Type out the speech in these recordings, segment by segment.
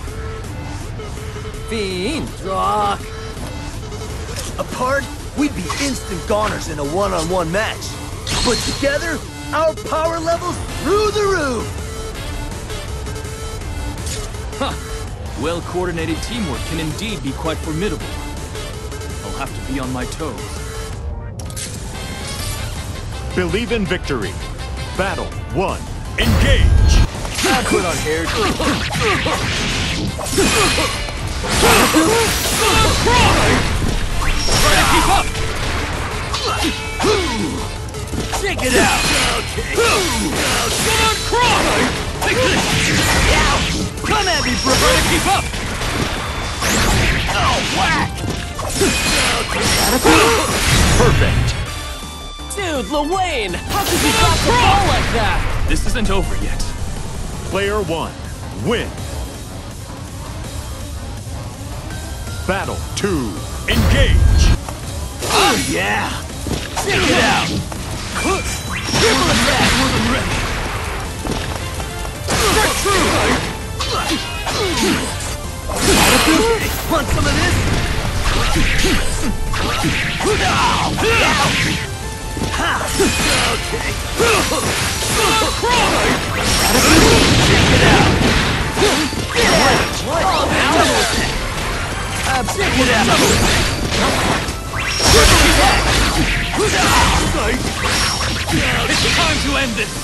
Fiend rock. Apart, we'd be instant goners in a one-on-one match. But together, our power level's through the roof! Huh. Well-coordinated teamwork can indeed be quite formidable. I'll have to be on my toes. Believe in victory. Battle 1. Engage! I put on hair. Try to keep up! Check it out! Okay. Come on, cross! Take this! Come at me, bro! Try to keep up! Oh, whack! Perfect! Dude, Lowain! How could you drop the ball like that? This isn't over yet. Player 1. Win. Battle 2. Engage! Oh, yeah! Check it out! Triple attack! That's true! Want some of this? Okay. Check it out! What? Check it out! It's time to end this!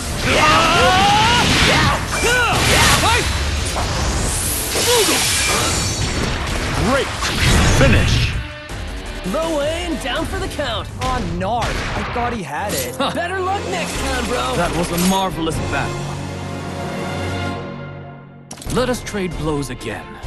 Great! Finish! Lowain down for the count. Oh, Nard. I thought he had it. Better luck next time, bro. That was a marvelous battle. Let us trade blows again.